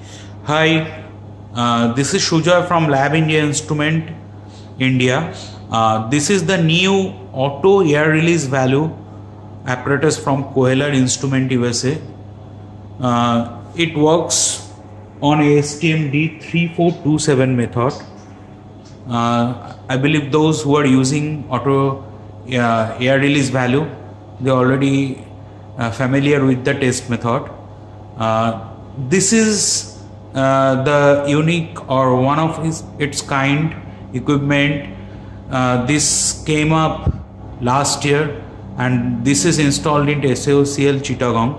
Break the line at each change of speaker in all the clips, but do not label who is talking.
Hi, this is Shuja from Lab India Instrument, India. This is the new auto air release value apparatus from Koehler Instrument USA. It works on ASTM D3427 method. I believe those who are using auto air release valve, they are already familiar with the test method. This is the unique or one of its kind equipment. This came up last year and this is installed in SAOCL Chittagong.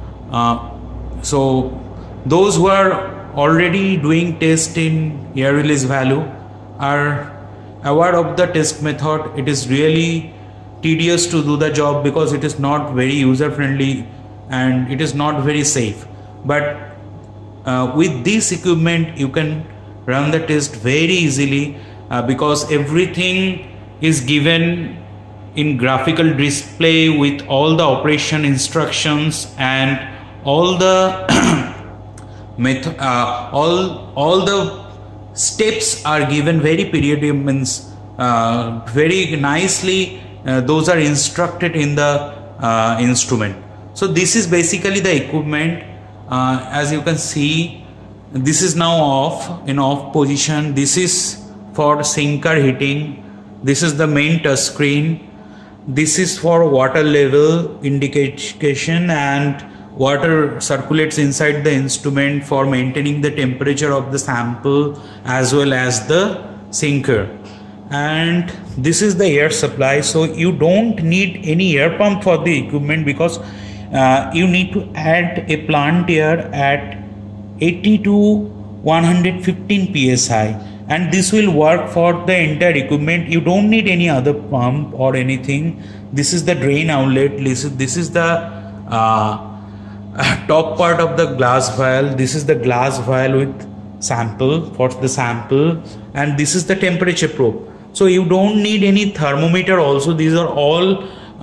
So those who are already doing test in air release valve are aware of the test method. It is really tedious to do the job because it is not very user friendly and it is not very safe. But with this equipment you can run the test very easily because everything is given in graphical display with all the operation instructions and all the all the steps are given very periodic, means very nicely those are instructed in the instrument. So this is basically the equipment. As you can see, this is now off, in off position. This is for sinker heating. This is the main touch screen. This is for water level indication, and water circulates inside the instrument for maintaining the temperature of the sample as well as the sinker. And this is the air supply. So you don't need any air pump for the equipment because you need to add a plant air at 80 to 115 psi, and this will work for the entire equipment. You don't need any other pump or anything. This is the drain outlet. This is the top part of the glass vial. This is the glass vial with sample for the sample, and this is the temperature probe. So you don't need any thermometer also. These are all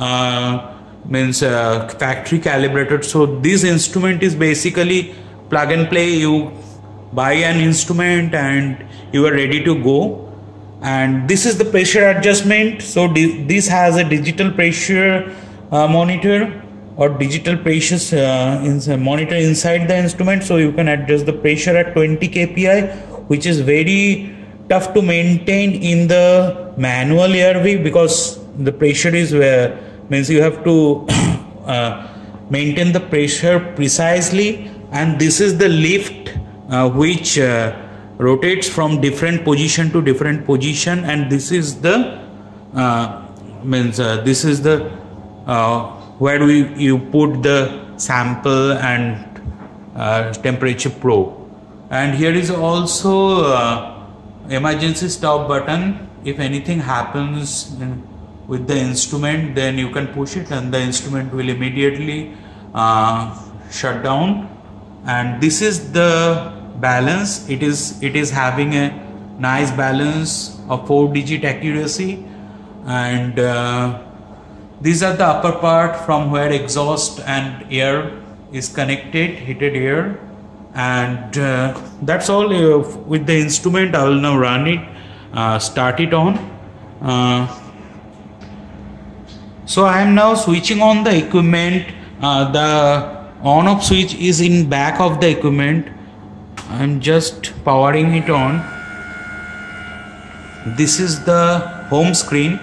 factory calibrated. So this instrument is basically plug and play. You buy an instrument and you are ready to go. And this is the pressure adjustment. So this has a digital pressure monitor or digital pressure monitor inside the instrument. So you can adjust the pressure at 20 kPa, which is very tough to maintain in the manual ARV because the pressure is where means you have to maintain the pressure precisely. And this is the lift which rotates from different position to different position, and this is the this is the where you put the sample and temperature probe. And here is also emergency stop button. If anything happens with the instrument, then you can push it and the instrument will immediately shut down. And this is the balance. It is having a nice balance of 4-digit accuracy, and these are the upper part from where exhaust and air is connected, heated air. And that's all with the instrument. I will now run it, start it on. So I am now switching on the equipment. The on off switch is in back of the equipment. I am just powering it on. This is the home screen.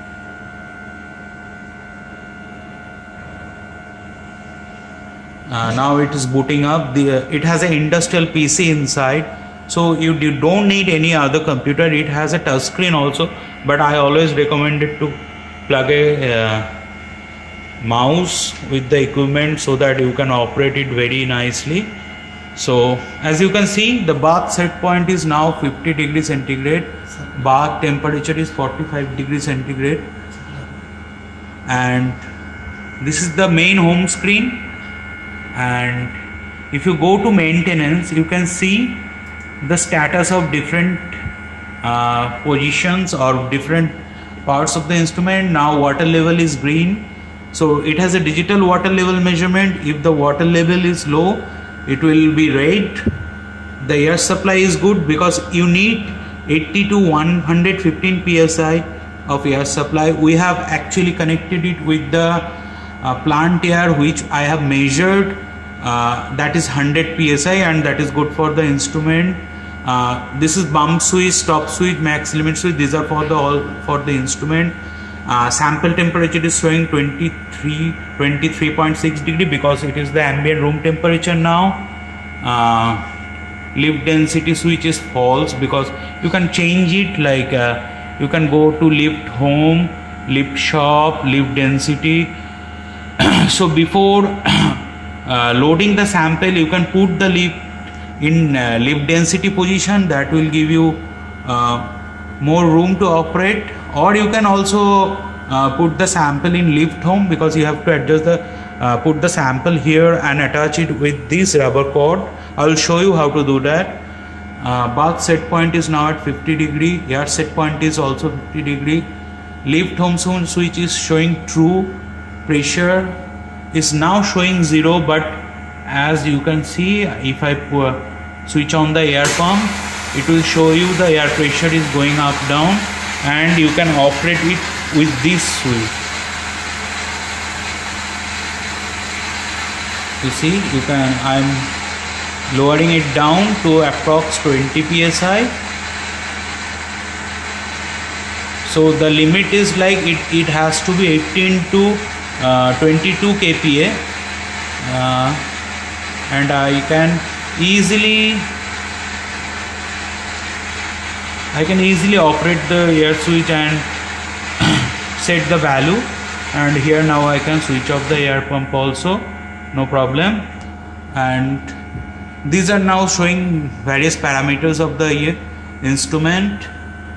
Now it is booting up. It has an industrial PC inside, so you don't need any other computer. It has a touch screen also, but I always recommend it to plug a mouse with the equipment so that you can operate it very nicely. So as you can see, the bath set point is now 50 degrees centigrade. Bath temperature is 45 degrees centigrade. And this is the main home screen. And if you go to maintenance, you can see the status of different positions or different parts of the instrument. Now water level is green, so it has a digital water level measurement. If the water level is low, it will be red, the air supply is good because you need 80 to 115 psi of air supply. We have actually connected it with the plant air, which I have measured, that is 100 psi, and that is good for the instrument. This is bump switch, stop switch, max limit switch. These are for the instrument. Sample temperature is showing 23.6 degree because it is the ambient room temperature now. Lift density switch is false because you can change it, like you can go to lift home, lift shop, lift density. So before loading the sample, you can put the lift in lift density position. That will give you more room to operate. Or you can also put the sample in lift home, because you have to adjust the put the sample here and attach it with this rubber cord. I will show you how to do that. Bath set point is now at 50 degree. Air set point is also 50 degree. Lift home switch is showing true. Pressure is now showing 0, but as you can see, if I switch on the air pump, it will show you the air pressure is going up down, and you can operate it with this switch. You see, you can, I'm lowering it down to approx 20 psi. So the limit is like it has to be 18 to 22 kPa, and I can easily operate the air switch and set the value. And here now I can switch off the air pump also, no problem. And these are now showing various parameters of the instrument.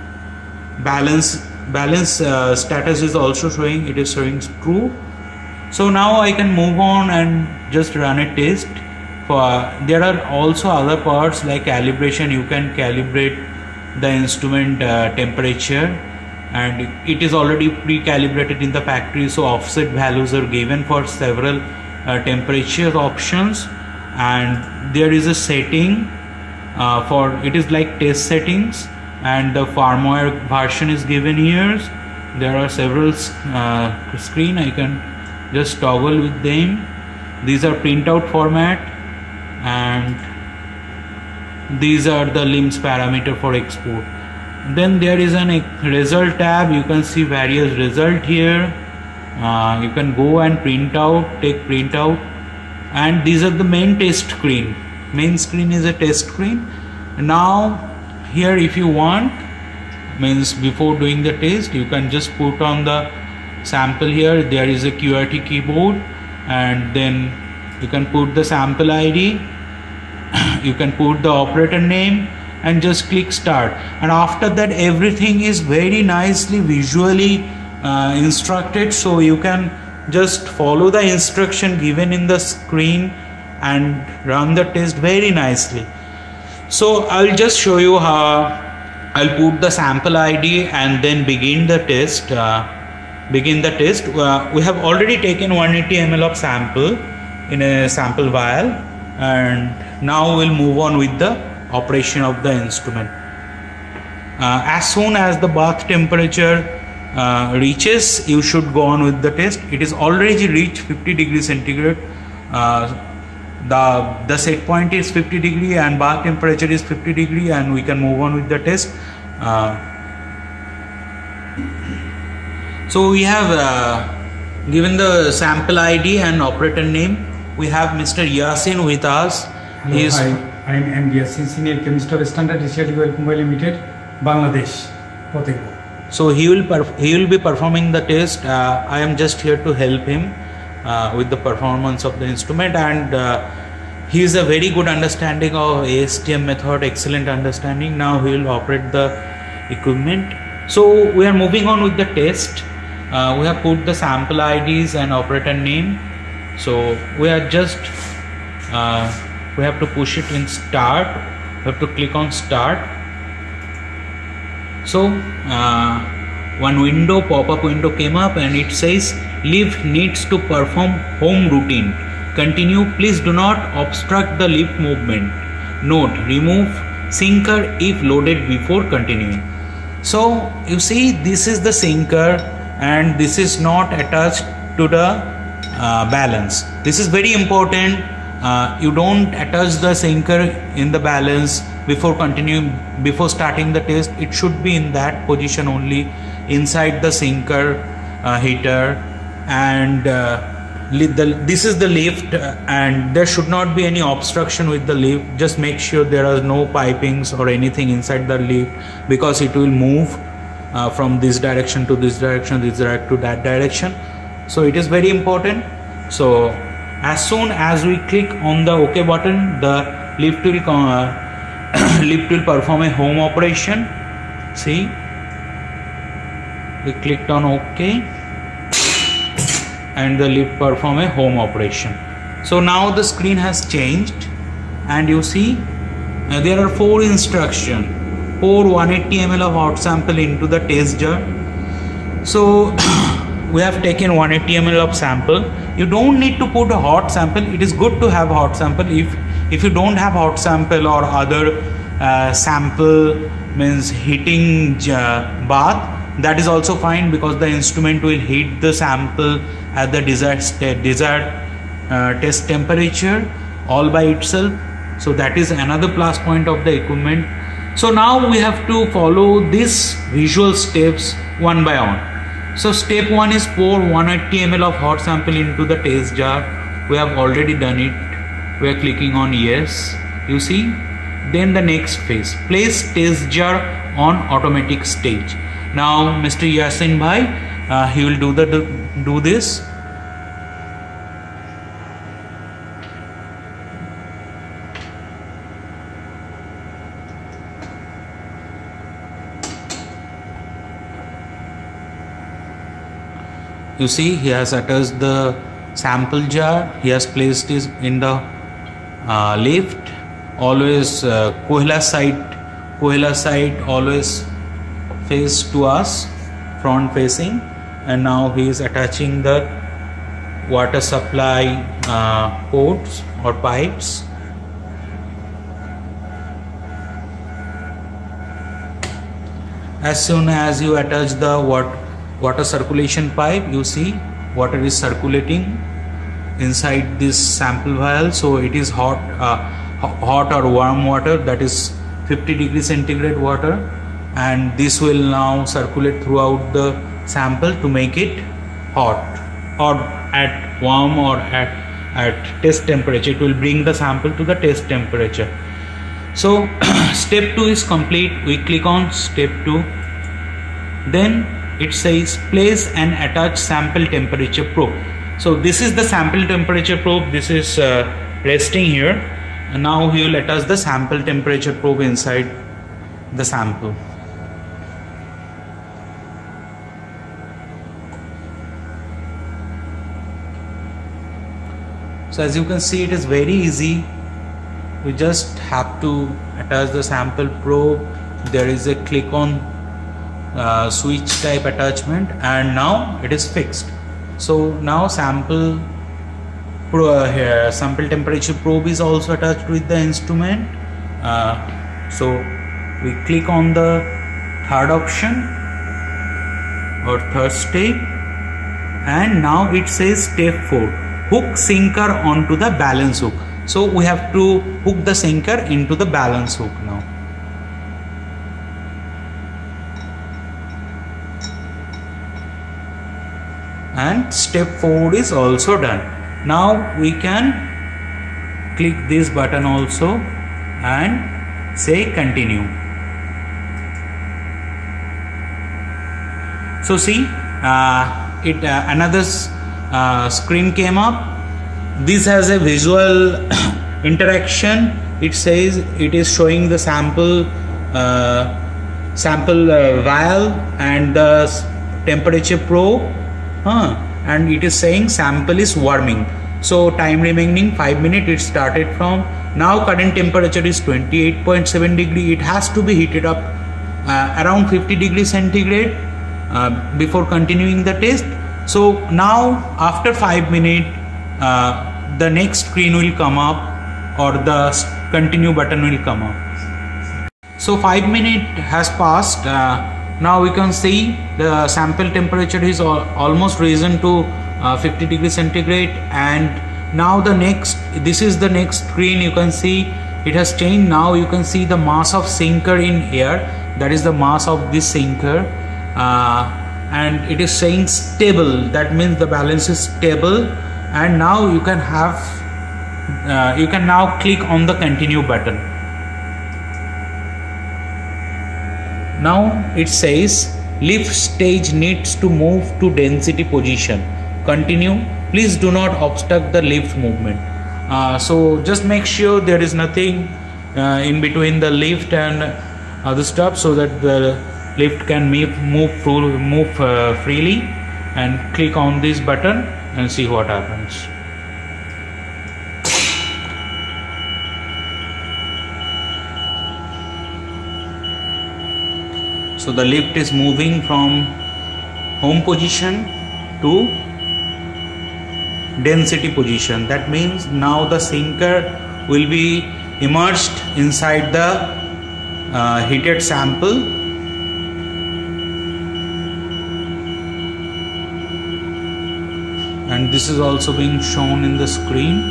Balance status is also showing, it is showing true. So now I can move on and just run a test. There are also other parts like calibration. You can calibrate the instrument temperature, and it is already pre-calibrated in the factory, so offset values are given for several temperature options. And there is a setting for it is like test settings, and the firmware version is given here. There are several screen. I can just toggle with them. These are printout format, and these are the LIMS parameter for export. Then there is an result tab. You can see various result here. You can go and print out, take print out, and these are the main test screen. Main screen is a test screen. Now here, if you want, means before doing the test, you can just put on the sample here. There is a QWERTY keyboard, and then you can put the sample ID, you can put the operator name, and just click start. And after that, everything is very nicely visually instructed, so you can just follow the instruction given in the screen and run the test very nicely. So I'll just show you how. I'll put the sample ID and then begin the test. We have already taken 180 ml of sample in a sample vial, and now we'll move on with the operation of the instrument. As soon as the bath temperature reaches, you should go on with the test. It is already reached 50 degrees centigrade. The set point is 50 degree and bath temperature is 50 degree, and we can move on with the test. So we have given the sample ID and operator name. We have Mr. Yasin with us.
Hello, hi. I am Yasin, Senior Chemist of Standard Initiative Company Limited, Bangladesh.
So he will be performing the test. I am just here to help him with the performance of the instrument, and he is a very good understanding of ASTM method, excellent understanding. Now he will operate the equipment. So we are moving on with the test. We have put the sample IDs and operator name. So we are just we have to push it in start. We have to click on start. So one window, pop-up window came up, and it says lift needs to perform home routine. Continue. Please do not obstruct the lift movement. Note: remove sinker if loaded before continuing. So you see, this is the sinker and this is not attached to the balance. This is very important. You don't attach the sinker in the balance before continuing, before starting the test. It should be in that position only, inside the sinker heater, and this is the lift, and there should not be any obstruction with the lift. Just make sure there are no pipings or anything inside the lift, because it will move from this direction to this direction, this direction to that direction. So it is very important. So as soon as we click on the OK button, the lift will lift will perform a home operation. See, we clicked on OK and the lift perform a home operation. So now the screen has changed, and you see there are 4 instructions. Pour 180 ml of hot sample into the test jar. So we have taken 180 ml of sample. You don't need to put a hot sample. It is good to have hot sample. If you don't have hot sample or other sample, means heating bath, that is also fine, because the instrument will heat the sample at the desired test temperature all by itself. So that is another plus point of the equipment. So now we have to follow these visual steps one by one. So step 1 is pour 180 ml of hot sample into the test jar. We have already done it. We are clicking on yes. You see. Then the next phase, place test jar on automatic stage. Now Mr. Yasin Bhai, he will do this. You see, he has attached the sample jar. He has placed it in the lift. Always Koehler side always face to us, front facing, and now he is attaching the water supply ports or pipes. As soon as you attach the water circulation pipe, you see water is circulating inside this sample vial. So it is hot or warm water, that is 50 degrees centigrade water, and this will now circulate throughout the sample to make it hot, or at warm or at test temperature. It will bring the sample to the test temperature. So step 2 is complete. We click on step 2. Then it says place and attach sample temperature probe. So this is the sample temperature probe. This is resting here, and now he will attach the sample temperature probe inside the sample. So as you can see, it is very easy. We just have to attach the sample probe. There is a click on switch type attachment, and now it is fixed. So now sample temperature probe is also attached with the instrument. So we click on the third option or third step, and now it says step 4, hook sinker onto the balance hook. So we have to hook the sinker into the balance hook now. And step 4 is also done. Now we can click this button also and say continue. So see, another screen came up. This has a visual interaction. It says it is showing the sample vial and the temperature probe, and it is saying sample is warming. So time remaining 5 minutes. It started from now. Current temperature is 28.7 degree. It has to be heated up around 50 degrees centigrade before continuing the test. So now after 5 minutes the next screen will come up or the continue button will come up. So 5 minutes has passed. Now we can see the sample temperature is almost risen to 50 degrees centigrade, and now this is the next screen. You can see it has changed. Now you can see the mass of sinker in air, that is the mass of this sinker, and it is saying stable, that means the balance is stable. And now you can now click on the continue button. Now it says lift stage needs to move to density position. Continue. Please do not obstruct the lift movement. So just make sure there is nothing in between the lift and other stuff, so that the lift can move freely, and click on this button and see what happens. So the lift is moving from home position to density position. That means now the sinker will be immersed inside the heated sample, and this is also being shown in the screen.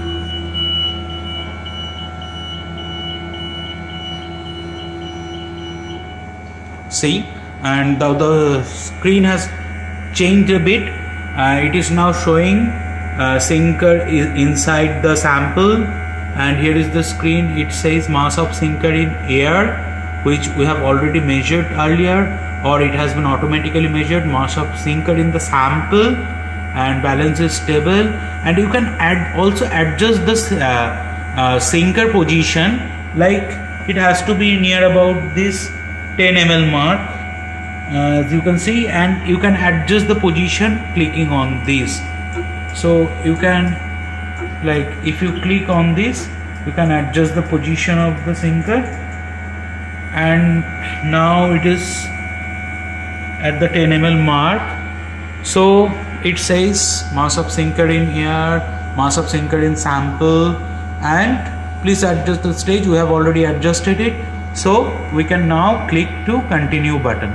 See, and the screen has changed a bit. It is now showing sinker is inside the sample, and here is the screen. It says mass of sinker in air, which we have already measured earlier, or it has been automatically measured. Mass of sinker in the sample, and balance is stable. And you can also adjust the sinker position, like it has to be near about this 10 ml mark, as you can see, and you can adjust the position clicking on this. So you can, like, if you click on this, you can adjust the position of the sinker, and now it is at the 10 ml mark. So it says mass of sinker in air, mass of sinker in sample, and please adjust the stage. We have already adjusted it, so we can now click to continue button.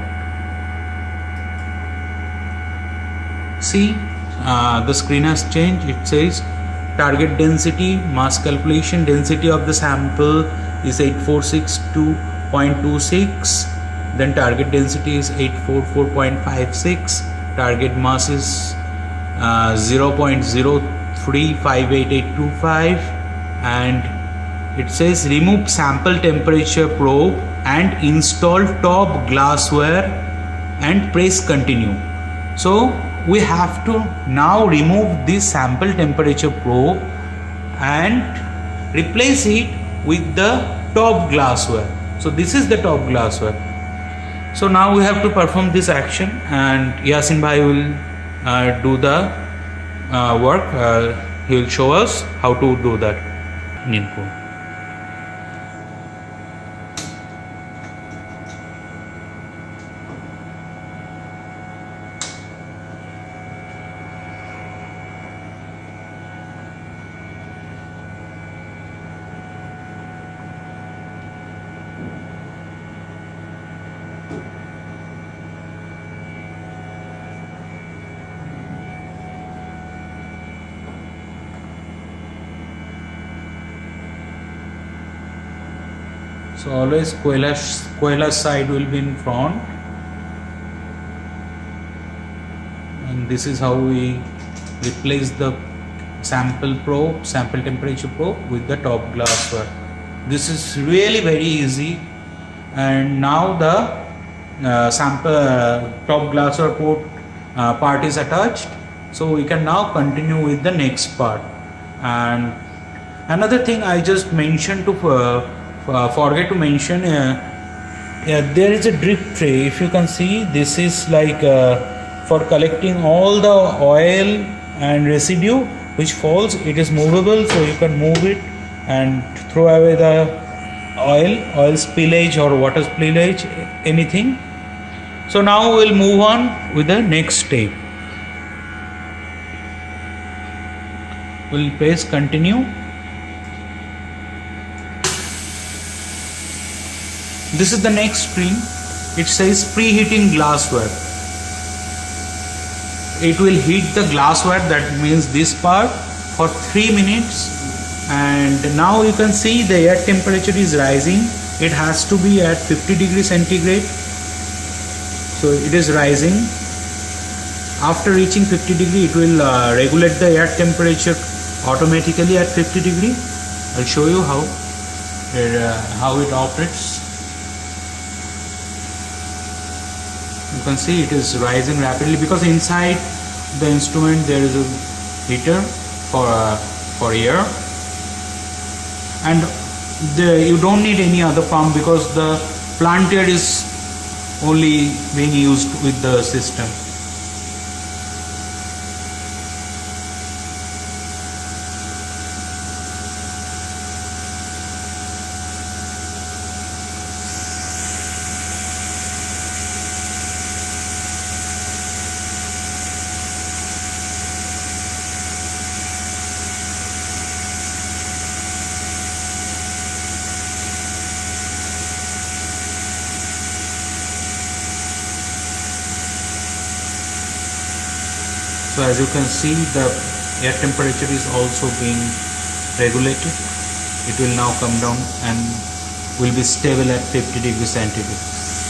See, the screen has changed. It says target density, mass calculation. Density of the sample is 846.26. Then target density is 844.56. Target mass is 0.0358825, and it says remove sample temperature probe and install top glassware and press continue. So we have to now remove this sample temperature probe and replace it with the top glassware. So this is the top glassware. So now we have to perform this action, and Yasin bhai will do the work. He will show us how to do that in input. So always Koehler side will be in front, and this is how we replace the sample temperature probe with the top glassware. This is really very easy, and now the top glassware part is attached, so we can now continue with the next part. And another thing I just mentioned to forget to mention, there is a drip tray. If you can see, this is like for collecting all the oil and residue which falls. It is movable, so you can move it and throw away the oil spillage or water spillage, anything. So now we'll move on with the next step. We'll press continue. This is the next screen. It says preheating glassware. It will heat the glassware, that means this part, for 3 minutes, and now you can see the air temperature is rising. It has to be at 50 degrees centigrade, so it is rising. After reaching 50 degree, it will regulate the air temperature automatically at 50 degree. I'll show you how it operates. You can see it is rising rapidly because inside the instrument there is a heater for air, and you don't need any other pump because the plant air is only being used with the system. So as you can see, the air temperature is also being regulated. It will now come down and will be stable at 50 degrees centigrade.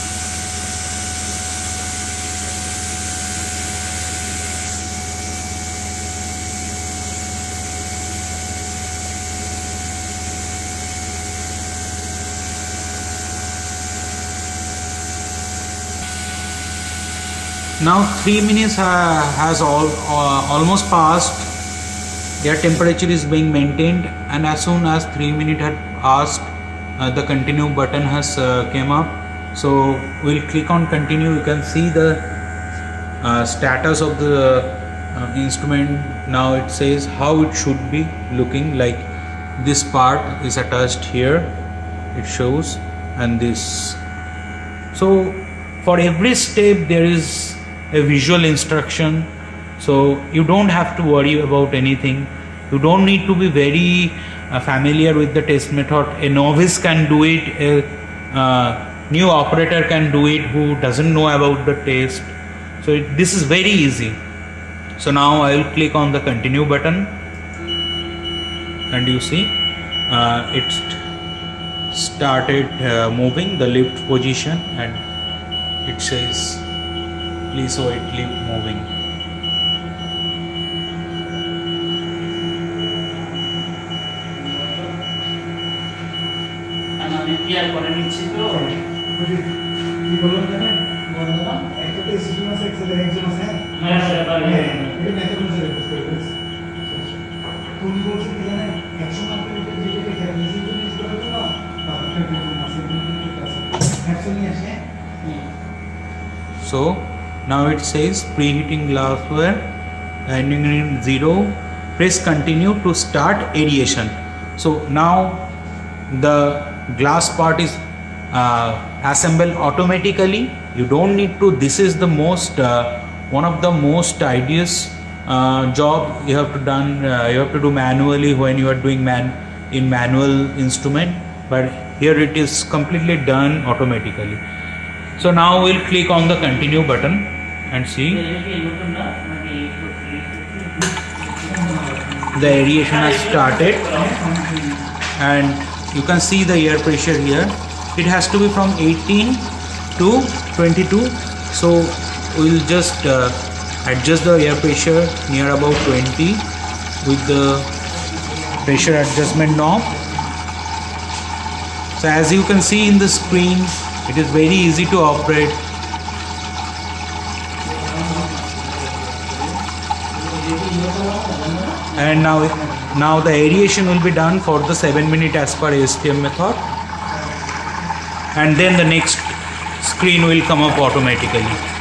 Now 3 minutes has almost passed. Air temperature is being maintained, and as soon as 3 minutes had passed, the continue button has came up. So we'll click on continue. You can see the status of the instrument. Now it says how it should be looking like. This part is attached here, it shows, and this. So for every step there is a visual instruction, so you don't have to worry about anything. You don't need to be very familiar with the test method. A novice can do it, a new operator can do it who doesn't know about the test. So this is very easy. So now I will click on the continue button, and you see it started moving the lift position, and it says please wait, lift moving. So now it says preheating glassware, ending in 0. Press continue to start aeration. So now the glass part is assembled automatically. You don't need to. This is the most one of the most tedious job you have to done. You have to do manually when you are doing manual instrument, but here it is completely done automatically. So now we'll click on the continue button and see the aeration has started, and you can see the air pressure here. It has to be from 18 to 22, so we'll just adjust the air pressure near about 20 with the pressure adjustment knob. So as you can see in the screen, it is very easy to operate. And now the aeration will be done for the 7 minutes as per ASTM method, and then the next screen will come up automatically.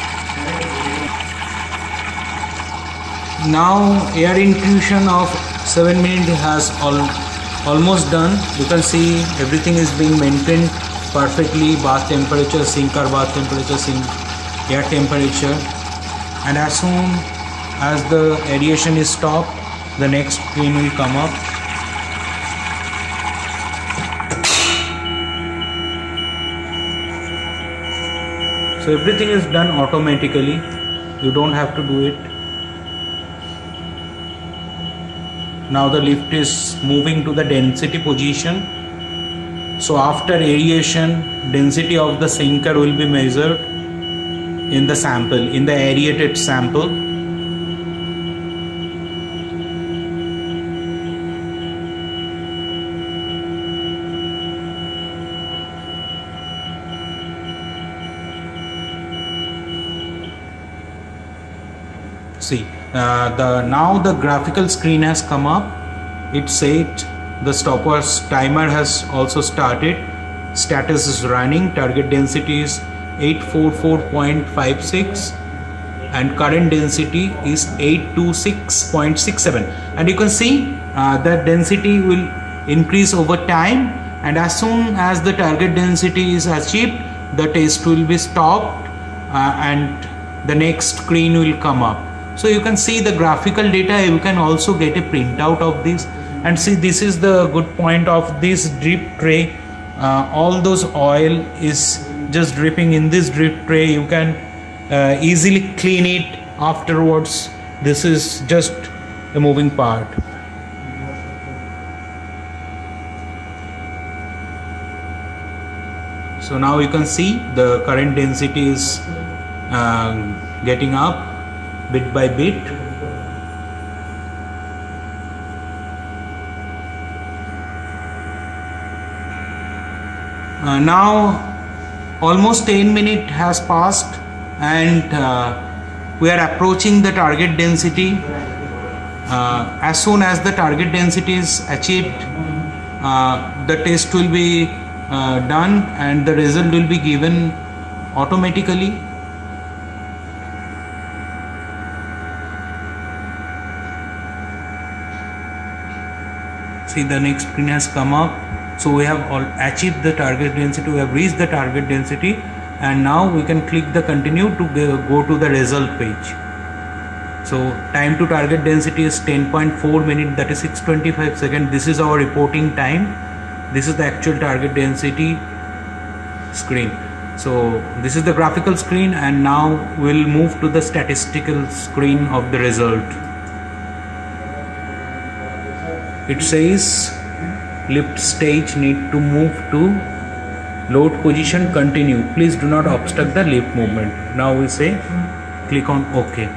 Now air infusion of 7 minutes has almost done. You can see everything is being maintained perfectly. Bath temperature, sink or bath temperature, sink air temperature, and as soon as the aeration is stopped, the next screen will come up. So everything is done automatically, you don't have to do it. Now the lift is moving to the density position. So after aeration, density of the sinker will be measured in the sample, in the aerated sample. See, now the graphical screen has come up. It said the stopwatch timer has also started. Status is running. Target density is 844.56 and current density is 826.67. And you can see that density will increase over time, and as soon as the target density is achieved, the test will be stopped and the next screen will come up. So you can see the graphical data. You can also get a printout of this, and see, this is the good point of this drip tray. All those oil is just dripping in this drip tray. You can easily clean it afterwards. This is just a moving part. So now you can see the current density is getting up bit by bit. Now almost 10 minutes has passed, and we are approaching the target density. As soon as the target density is achieved, the test will be done and the result will be given automatically. See, the next screen has come up. So we have all achieved the target density, we have reached the target density, and now we can click the continue to go to the result page. So time to target density is 10.4 minutes, that is 625 seconds. This is our reporting time. This is the actual target density screen. So this is the graphical screen, and now we'll move to the statistical screen of the result. It says lift stage need to move to load position, continue. Please do not obstruct the lift movement. Now we say click on OK.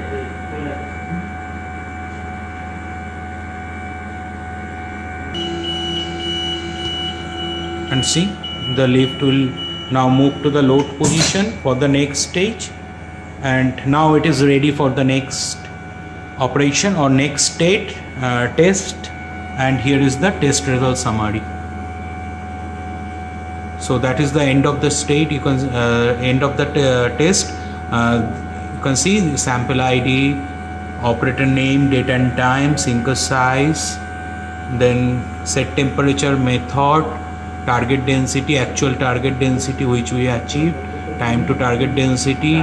And see, the lift will now move to the load position for the next stage, and now it is ready for the next operation or next state test. And here is the test result summary. So that is the end of the state. You can end of the test. You can see the sample ID, operator name, date and time, sinker size, then set temperature method, target density, actual target density which we achieved, time to target density,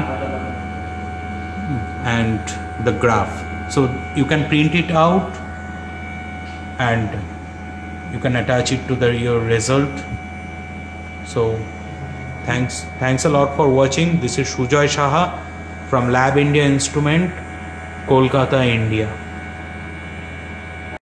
and the graph. So you can print it out and you can attach it to your result. So thanks a lot for watching. This is Sujoy Saha from Lab India Instrument, Kolkata, India.